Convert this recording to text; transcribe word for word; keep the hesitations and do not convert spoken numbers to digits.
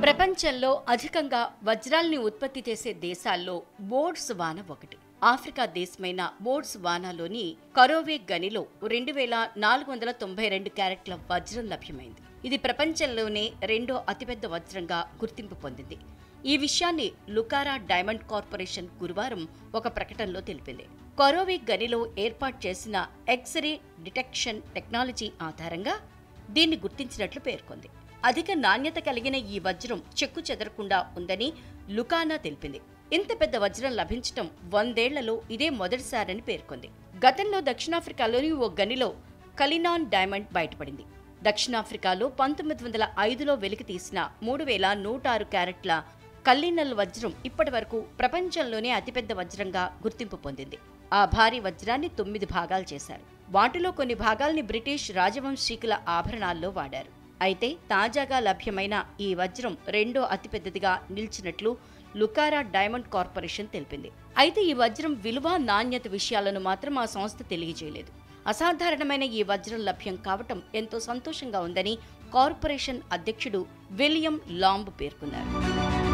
ప్రపంచంలో అధికంగా వజ్రాల్ని ఉత్పత్తి చేసే దేశాల్లో బోట్స్వాన ఒకటి. ఆఫ్రికా దేశమైన బోట్స్వానాలోని కరోవే గనిలో రెండు వేల నాలుగు వందల తొంభై రెండు క్యారెట్ల వజ్రం లభ్యమైంది. ఇది ప్రపంచంలోనే రెండో అతిపెద్ద వజ్రంగా గుర్తింపు పొందింది. ఈ విషయాన్ని లుకారా డైమండ్ కార్పొరేషన్ గురువారం ఒక ప్రకటనలో తెలిపింది. కరోవే గనిలో ఏర్పాటు చేసిన ఎక్స్రే డిటెక్షన్ టెక్నాలజీ ఆధారంగా దీన్ని గుర్తించినట్లు పేర్కొంది. అధిక నాణ్యత కలిగిన ఈ వజ్రం చెక్కు చెదరకుండా ఉందని లుకానా తెలిపింది. ఇంత పెద్ద వజ్రం లభించటం వందేళ్లలో ఇదే మొదటిసారని పేర్కొంది. గతంలో దక్షిణాఫ్రికాలోని ఓ గనిలో కలినాన్ డైమండ్ బయటపడింది. దక్షిణాఫ్రికాలో పంతొమ్మిది వందల ఐదులో వెలికి తీసిన మూడు వేల నూట ఆరు క్యారెట్ల కల్లినల్ వజ్రం ఇప్పటి వరకు ప్రపంచంలోనే అతిపెద్ద వజ్రంగా గుర్తింపు పొందింది. ఆ భారీ వజ్రాన్ని తొమ్మిది భాగాలు చేశారు. వాటిలో కొన్ని భాగాల్ని బ్రిటిష్ రాజవంశీకుల ఆభరణాల్లో వాడారు. అయితే తాజాగా లభ్యమైన ఈ వజ్రం రెండో అతిపెద్దదిగా నిలిచినట్లు లుకారా డైమండ్ కార్పొరేషన్ తెలిపింది. అయితే ఈ వజ్రం విలువ, నాణ్యత విషయాలను మాత్రం ఆ సంస్థ తెలియజేయలేదు. అసాధారణమైన ఈ వజ్రం లభ్యం కావటం ఎంతో సంతోషంగా ఉందని కార్పొరేషన్ అధ్యక్షుడు విలియం లాంబ్ పేర్కొన్నారు.